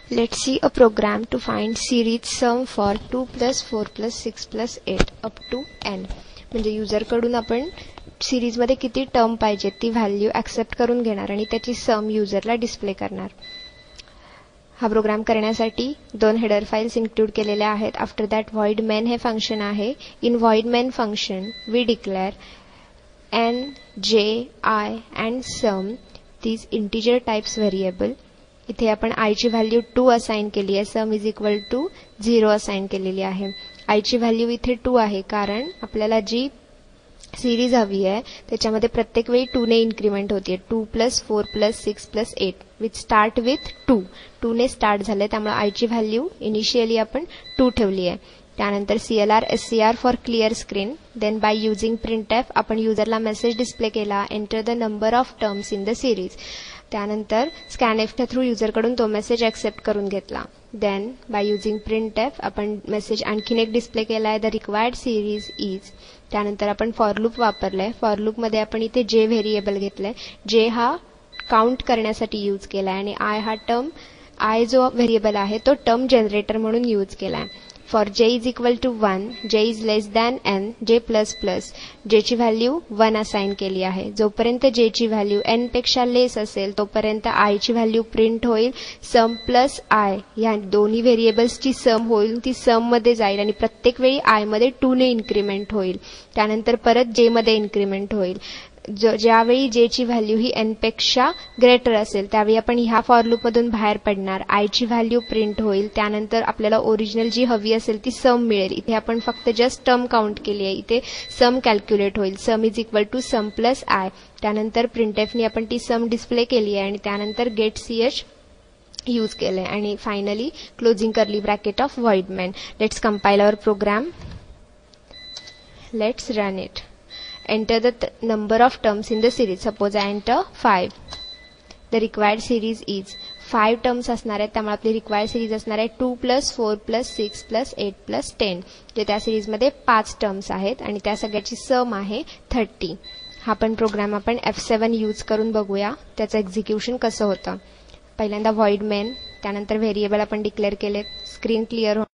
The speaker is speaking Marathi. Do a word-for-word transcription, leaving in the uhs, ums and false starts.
Let's see a program to find series sum for two plus four plus six plus eight up to n. म्हणजे युजर कडून आपण सीरीज मध्ये किती टर्म पाहिजे ती व्हॅल्यू ऍक्सेप्ट करून घेणार आणि त्याची सम युजरला डिस्प्ले करणार. हा प्रोग्राम करण्यासाठी दोन हेडर फाइल्स इन्क्लूड केलेल्या आहेत. आफ्टर दॅट void main हे फंक्शन आहे. In void main function we declare n, j, i and sum these integer types variable. इथे आपण i ची व्हॅल्यू टू असाइन केली आहे. Sum is equal to zero assign केलेली आहे. i ची व्हॅल्यू इथे टू आहे कारण आपल्याला जी सीरीज हवी आहे त्याच्यामध्ये प्रत्येक वेळी टू ने इन्क्रीमेंट होते. Two plus four plus six plus eight with start with two two ने स्टार्ट झाले त्यामुळे आय ची व्हॅल्यू इनिशियली आपण टू ठेवली आहे. त्यानंतर CLR SCR for clear screen. Then by using printf आपण युजरला मेसेज डिस्प्ले केला enter the number of terms in the series. त्यानंतर स्कॅनएफच्या थ्रू युजरकडून तो मेसेज ऍक्सेप्ट करून घेतला. देन बाय युजिंग प्रिंटएफ आपण मेसेज आणखीन एक डिस्प्ले केलाय द रिक्वायर्ड सिरीज इज. त्यानंतर आपण फॉर लूप वापरलाय. फॉर लूप मध्ये आपण इथे जे व्हेरिएबल घेतलाय. जे हा काउंट करण्यासाठी यूज केलाय आणि आय हा टर्म आय जो व्हेरिएबल आहे तो टर्म जनरेटर म्हणून यूज केलाय. For j is equal to one, j is less than n, j plus plus j ची व्हॅल्यू वन असाइन केली आहे. जोपर्यंत j ची व्हॅल्यू n पेक्षा लेस असेल तोपर्यंत i ची व्हॅल्यू प्रिंट होईल. सम प्लस i या दोन्ही व्हेरिएबल्सची सम होईल ती सम मध्ये जाईल आणि प्रत्येक वेळी i मध्ये टू ने इन्क्रीमेंट होईल. त्यानंतर परत j मध्ये इन्क्रीमेंट होईल. ज्यावेळी j ची व्हॅल्यू ही n पेक्षा ग्रेटर असेल त्यावेळी आपण ह्या फॉर लूप मधून बाहेर पडणार. i ची व्हॅल्यू प्रिंट होईल. त्यानंतर आपल्याला ओरिजिनल जी हवी असेल ती सम मिळेल. इथे आपण फक्त जस्ट टर्म काउंट केली आहे. इथे सम कॅल्क्युलेट होईल. Sum is equal to sum plus i. त्यानंतर प्रिंटएफनी आपण ती सम डिस्प्ले केली आहे आणि त्यानंतर गेट ch यूज केलंय आणि finally closing curly bracket of void main. Let's compile our program. Let's run it. Enter the t number of terms in the series. Suppose I enter five. The required series is five terms असणार आहेत त्यामुळे आपली required series असणार आहे two plus four plus six plus eight plus ten. जे त्या सीरीज मध्ये पाच टर्म्स आहेत आणि त्या सगळ्याची सम आहे थर्टी. हा पण प्रोग्राम आपण एफ सेवन यूज करून बघूया त्याचं एक्झिक्युशन कसं होतं. पहिल्यांदा void main त्यानंतर व्हेरिएबल आपण डिक्लेअर केले. Screen clear